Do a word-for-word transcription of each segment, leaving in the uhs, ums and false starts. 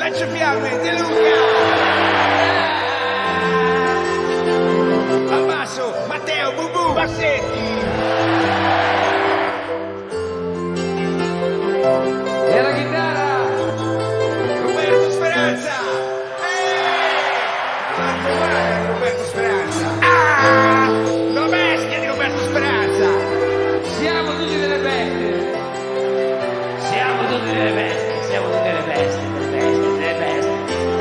Lanciafiamme, De Luca! Al basso, Matteo, Bubu, Bassetti! E alla chitarra, Roberto Speranza! Eeeh! Roberto Speranza! Ah! La bestia di Roberto Speranza! siamo tutti delle bestie. Siamo tutti delle bestie, siamo tutti delle bestie, delle bestie, delle bestie.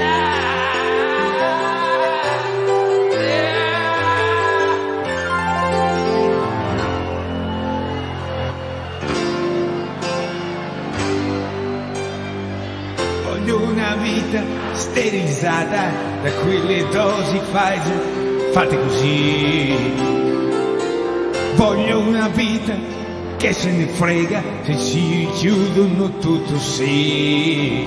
Voglio una vita sterilizzata da quelle dosi Pfizer fatte così. Voglio una vita che se ne frega se ci chiudono tutto sì.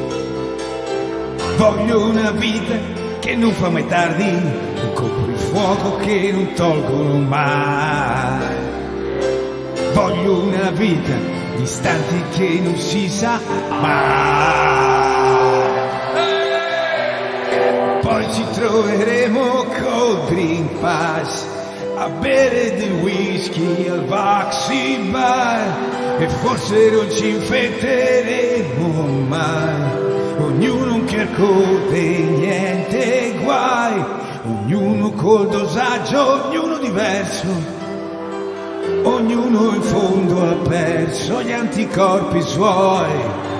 Voglio una vita che non fa mai tardi, un coprifuoco che non tolgono mai. Voglio una vita di istanti che non si sa mai. Poi ci troveremo col Green Pass a bere del whisky al Vaxi Bar e forse non ci infetteremo mai. Ognuno un Q R code e niente guai, ognuno col dosaggio, ognuno diverso, ognuno in fondo ha perso gli anticorpi suoi.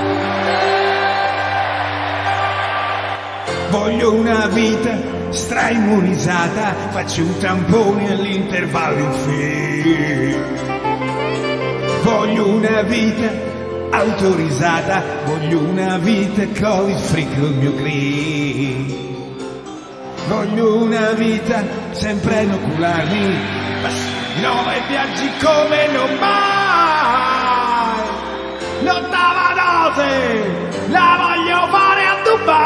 Voglio una vita straimmunizzata, faccio un tampone all'intervallo in fila. Voglio una vita autorizzata, voglio una vita Covid free col mio green. Voglio una vita sempre inocularmi, nove viaggi come non mai. L'ottava dose la voglio fare a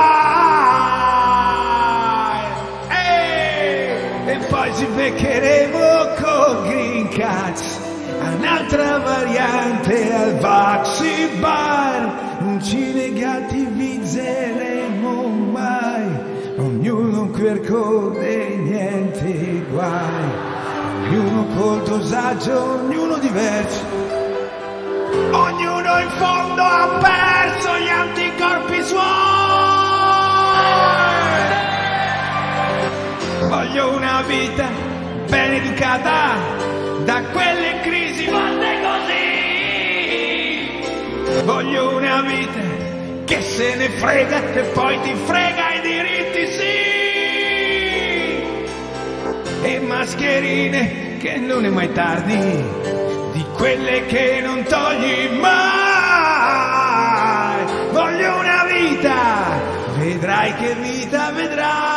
Dubai. E poi ci beccheremo col Green Cats, un'altra variante al Vaxi Bar. Non ci negativizzeremo mai, ognuno un Q R code e niente guai, ognuno col dosaggio, ognuno diverso, ognuno in fondo ha perso gli anticorpi suoi. Voglio una vita ben educata da quelle crisi fatte così. Voglio una vita che se ne frega e poi ti frega i diritti sì. E mascherine che non è mai tardi, di quelle che non togli mai. Voglio una vita, vedrai che vita vedrai.